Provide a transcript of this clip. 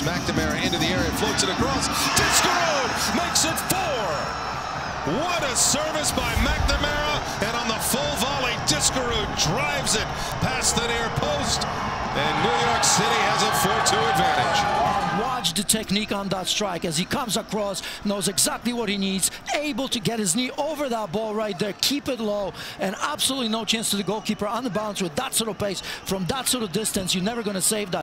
McNamara into the area, floats it across. Diskerud makes it 4. What a service by McNamara, and on the full volley, Diskerud drives it past the near post, and New York City has a 4-2 advantage. Watch the technique on that strike as he comes across, knows exactly what he needs, able to get his knee over that ball right there, keep it low, and absolutely no chance to the goalkeeper on the bounce with that sort of pace from that sort of distance. You're never going to save that.